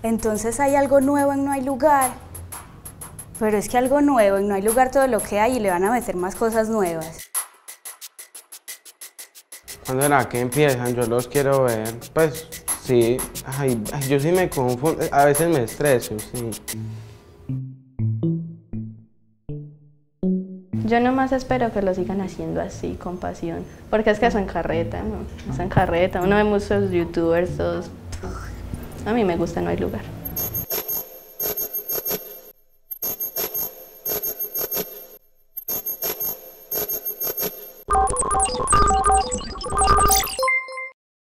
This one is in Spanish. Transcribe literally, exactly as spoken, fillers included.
Entonces hay algo nuevo en No hay lugar, pero es que algo nuevo en No hay lugar todo lo que hay y le van a meter más cosas nuevas. ¿Cuándo será que empiezan? Yo los quiero ver. Pues sí, ay, ay, yo sí me confundo, a veces me estreso, sí. Yo nomás espero que lo sigan haciendo así, con pasión, porque es que eso encarreta, ¿no? Eso encarreta, uno ve muchos youtubers, todos... A mí me gusta No hay lugar.